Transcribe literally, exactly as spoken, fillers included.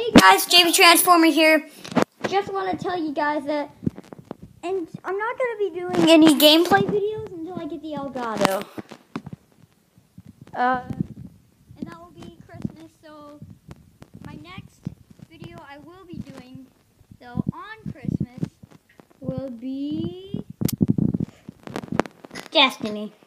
Hey guys, J V Transformer here. Just want to tell you guys that, and I'm not going to be doing any gameplay videos until I get the El Gado. Uh, and that will be Christmas, so my next video I will be doing, though, on Christmas will be Destiny.